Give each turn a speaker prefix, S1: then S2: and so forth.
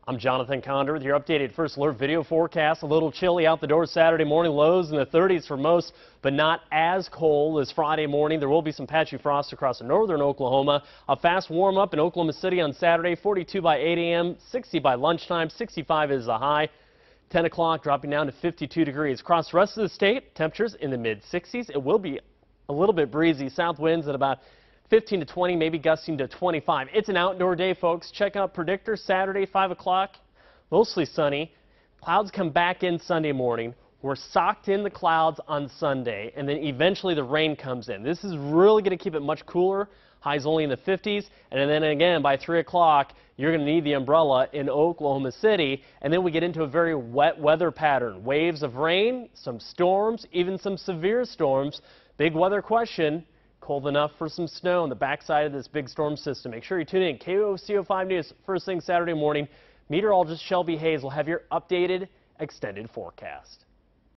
S1: I'm Jonathan Condor with your updated First Alert video forecast. A little chilly out the door Saturday morning, lows in the 30s for most, but not as cold as Friday morning. There will be some patchy frost across northern Oklahoma. A fast warm up in Oklahoma City on Saturday, 42 by 8 a.m., 60 by lunchtime, 65 is the high. 10 o'clock dropping down to 52 degrees. Across the rest of the state, temperatures in the mid-60s. It will be a little bit breezy. South winds at about 15 to 20, maybe gusting to 25. It's an outdoor day, folks. Check out Predictor Saturday, 5 o'clock. Mostly sunny. Clouds come back in Sunday morning. We're socked in the clouds on Sunday, and then eventually the rain comes in. This is really going to keep it much cooler. Highs only in the 50s, and then again by 3 o'clock, you're going to need the umbrella in Oklahoma City, and then we get into a very wet weather pattern. Waves of rain, some storms, even some severe storms. Big weather question. Cold enough for some snow on the backside of this big storm system. Make sure you tune in. KOCO 5 News first thing Saturday morning. Meteorologist Shelby Hayes will have your updated extended forecast.